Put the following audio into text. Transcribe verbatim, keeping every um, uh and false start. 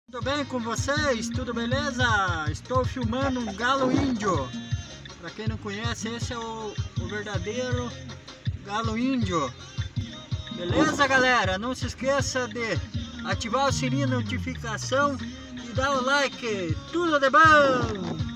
Tudo bem com vocês? Tudo beleza? Estou filmando um galo índio. Para quem não conhece, esse é o, o verdadeiro galo índio. Beleza, galera? Não se esqueça de ativar o sininho de notificação e dar o like. Tudo de bom!